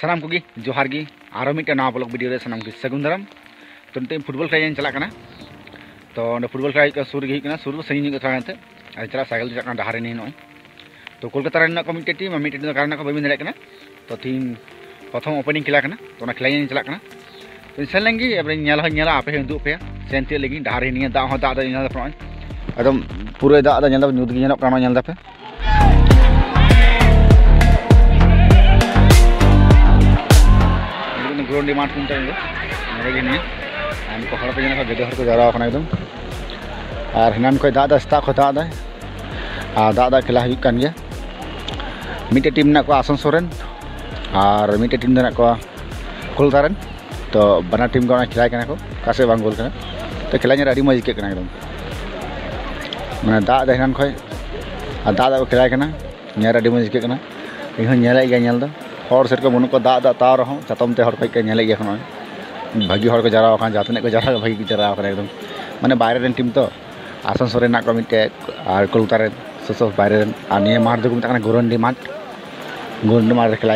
सानाम को जोहार गी आरो मिट्टे नवा ब्लॉग वीडियो रे सानाम को सगुन दाराम तो निते फुटबॉल खेल चला कना तो फुटबॉल खेल का सुर गे कना सुर सही को थाते चला साइकिल चला डहारे नहीं नय तो कोलकाता रे को मिट्टे टीम कारण को बाबी दड़े कना तो तीन प्रथम ओपनिंग खेला कना तो खेल चला कना तो सेन लेंगी एबरे नेला आपे उदू पे सेनते लगी डहारे नहीं दा हो दा एकदम पूरे दा न्यूत गे पे ग्रोन डिमांड को हर पे गेदे हर को जारा एकदम और हिनान को दादा सेता को दादा खेला गया मिट्टे टीम ना को आसन सोरेन और मिट्टे टीम ना को कोलकाता तो बना टीम को खेला को कासे बांग गोल तो खेला अड़ी मज के एकदम मैं दादा हिनान खो दादा को खेला अड़ी मज के इन हर सेट को बनू को दादा ताव रहा चातम ते हर को नेले भागी हर को जारा जहाँ तक को जारा भागी जारा एकदम माने बाहर टीम तो आसन सोरेन को मिट्टे और कोलकाता सोसो बाहर और निये माठ को मतलब गोरंडी माठ खेला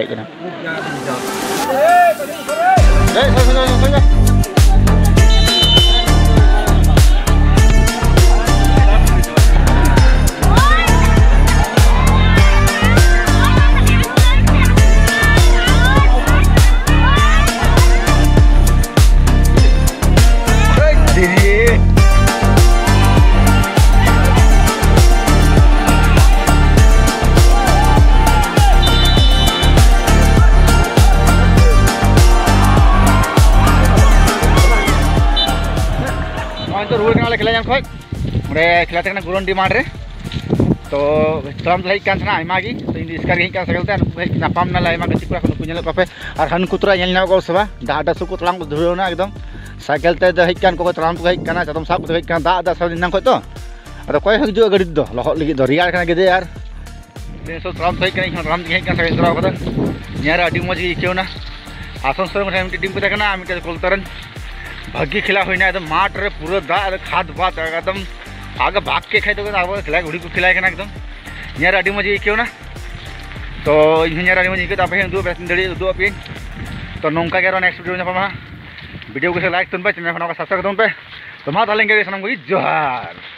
तो रुआ खेला खो खेलाते गोरन डिमांड रे तो तलाम तो हेकान आयमा गी तो इन स्कार हेकान साइकिलते नापाम ना आयमा गति को कुल पे और हन कुतरा को सबा दा डासु को तलाम को धुरना एकदम साइकिलते हेकान को तलाम को हेकान चादम साब को हेकान दा दा सब दिन खो तो अदो कोई हजू गाड़ी दो लहत लगी दो रियार खाना गेदे यार सो तलाम तो हेकान तलाम हेकान साइकिल चलाव कदा नेरा अडी मज इकेवना आसन सर मिट्टे टीम को देखना मिट्टे कोलकाता भागी खेला होना एकदम माठ रे पूरा दा खाद बात एकदम आगे भाग के खाई तो खेला घुड़ी को खेला एकदम यार अड़ी मज इकेवना तो इन अड़ी मज इके आप उदू पे तो नौका के नेक्स्ट वीडियो को लाइक तुम पे चैनल को सब्सक्राइब तुम पे तो मा ताले सामान को जोहार।